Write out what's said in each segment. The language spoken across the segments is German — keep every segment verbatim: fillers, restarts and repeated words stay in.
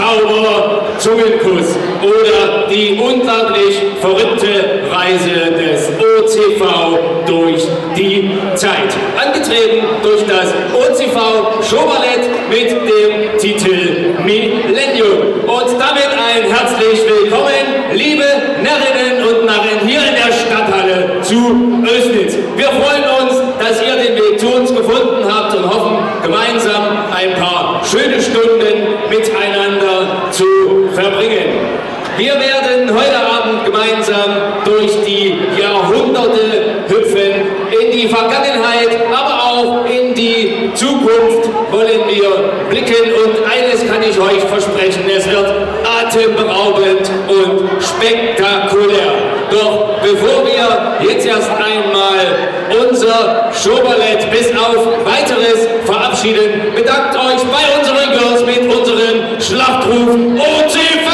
Zauber, Zungenkuss oder die unglaublich verrückte Reise des O C V durch die Zeit. Angetrieben durch das O C V Showballett mit dem Titel Millennium. Und damit ein herzlich willkommen, liebe Närrinnen und Narren hier in der Stadthalle zu Östnitz. Wir freuen uns, dass ihr den Weg zu uns gefunden habt und hoffen, gemeinsam ein paar schöne Stunden miteinander zu verbringen. Wir werden heute Abend gemeinsam durch die Jahrhunderte hüpfen, in die Vergangenheit, aber auch in die Zukunft wollen wir blicken und eines kann ich euch versprechen, es wird atemberaubend und spektakulär. Doch bevor wir jetzt erst einmal unser Showballett bis auf weiteres verabschieden, bedankt euch bei unseren Girls mit unserem Schlachtruf O C V!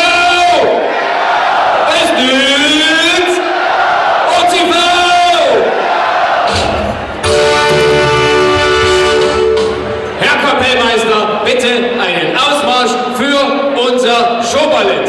Besten! O C V! Herr Kapellmeister, bitte einen Ausmarsch für unser Showballett.